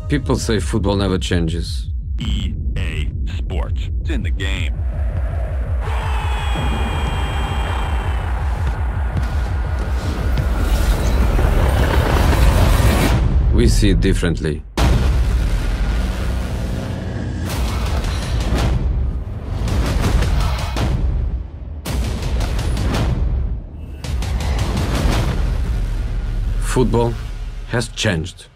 People say football never changes. EA Sports. It's in the game. We see it differently. Football has changed.